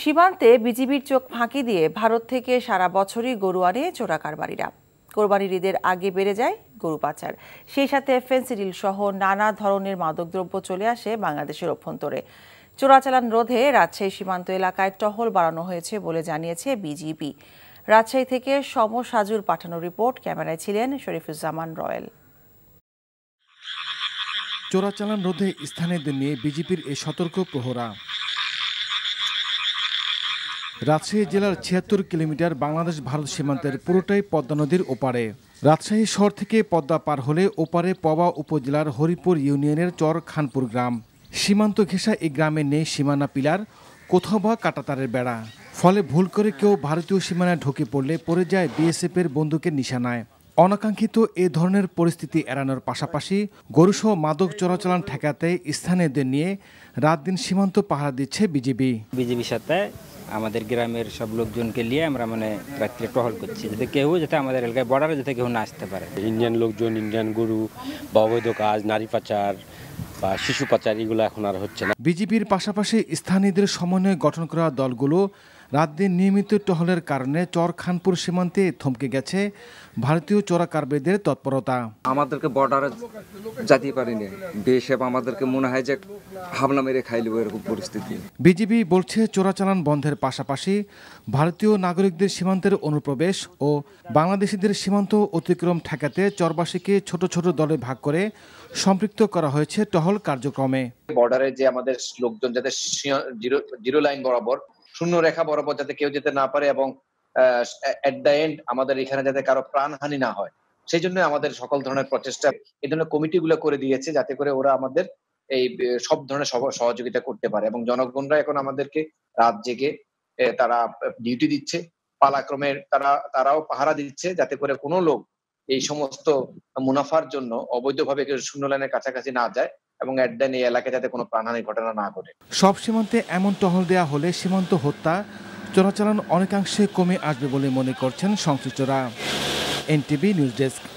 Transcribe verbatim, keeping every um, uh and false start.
সীমান্তে বিজিবির চোখ ফাঁকি দিয়ে ভারত থেকে সারা বছরই গরু আনে চোরাকারবারিরা। কোরবানির ঈদের আগে বেড়ে যায় গরু পাচার, সেই সাথে ফেন্সিডিল সহ নানা ধরনের মাদকদ্রব্য চলে আসে বাংলাদেশের অভ্যন্তরে। চোরাচালান রোধে রাজশাহী সীমান্ত এলাকায় টহল বাড়ানো হয়েছে বলে জানিয়েছে বিজিবি। রাজশাহী থেকে সম সাজুর পাঠানো রিপোর্ট, ক্যামেরায় ছিলেন শরীফুজ্জামান রয়েল। চোরাচালান রোধে স্থানীয়দের নিয়ে বিজিবির এই সতর্ক প্রহরা। রাজশাহী জেলার ছিয়াত্তর কিলোমিটার বাংলাদেশ ভারত সীমান্তের পুরোটাই পদ্মা নদীর ওপারে। রাজশাহী শহর থেকে পদ্মা পার হলে ওপারে পবা উপজেলার হরিপুর ইউনিয়নের চর খানপুর গ্রাম। সীমান্ত ঘেঁষা এই গ্রামে নেই সীমানা পিলার, কোথাও বা কাঁটাতারের বেড়া। ফলে ভুল করে কেউ ভারতীয় সীমানায় ঢুকে পড়লে পড়ে যায় বিএসএফের বন্দুকের নিশানায়। অনাকাঙ্ক্ষিত এ ধরনের পরিস্থিতি এড়ানোর পাশাপাশি গরুসহ মাদক চোরাচালান ঠেকাতে স্থানীয়দের নিয়ে রাত দিন সীমান্ত পাহারা দিচ্ছে বিজিবি। বিজিবির সাথে আমাদের গ্রামের সব লোকজনকে নিয়ে আমরা মানে রাত্রে টহল করছি, যাতে কেউ যাতে আমাদের এলাকায় বর্ডারে যাতে কেউ না আসতে পারে। ইন্ডিয়ান লোকজন, ইন্ডিয়ান গরু বা অবৈধ কাজ, নারী পাচার বা শিশু পাচার, এগুলো এখন আর হচ্ছে না। বিজিবির পাশাপাশি স্থানীয়দের সমন্বয়ে গঠন করা দলগুলো রাত দিন নিয়মিত টহলের কারণে চর খানপুর সীমান্তে থমকে গেছে ভারতীয় চোরাকারবারিদের তৎপরতা। আমাদেরকে বর্ডারে যেতে পারিনি, বিএসএফ আমাদেরকে মনে হয় যে হামলা মেরে খাইলেও এরকম পরিস্থিতি। বিজিবি বলছে চোরাচালান বন্ধের পাশাপাশি ভারতীয় নাগরিকদের সীমান্তের অনুপ্রবেশ ও বাংলাদেশিদের সীমান্ত অতিক্রম ঠেকাতে চরবাসীকে ছোট ছোট দলে ভাগ করে সম্পৃক্ত করা হয়েছে টহল কার্যক্রমে। বর্ডারে যে আমাদের লোকজন যাতে জিরো জিরো লাইন বরাবর, শূন্য রেখা বরাবর যাতে কেউ যেতে না পারে এবং এট দ্য এন্ড আমাদের এখানে যাতে কারো প্রাণহানি না হয়, সেই জন্য আমাদের সকল ধরনের প্রচেষ্টা এই ধরনের কমিটিগুলো করে দিয়েছে, যাতে করে ওরা আমাদের এই সব ধরনের সহযোগিতা করতে পারে। এবং জনগণরা এখন আমাদেরকে রাত জেগে তারা ডিউটি দিচ্ছে, পালাক্রমে তারা তারাও পাহারা দিচ্ছে, যাতে করে কোনো লোক এই সমস্ত মুনাফার জন্য অবৈধভাবে কেউ শূন্য লাইনের কাছাকাছি না যায় এবং এট দ্য এন্ড এই এলাকায় যাতে কোনো প্রাণহানির ঘটনা না ঘটে। সব সীমান্তে এমন টহল দেওয়া হলে সীমান্ত হত্যা, চোরাচালান অনেকাংশে কমে আসবে বলে মনে করছেন সংশ্লিষ্টরা। NTV news desk.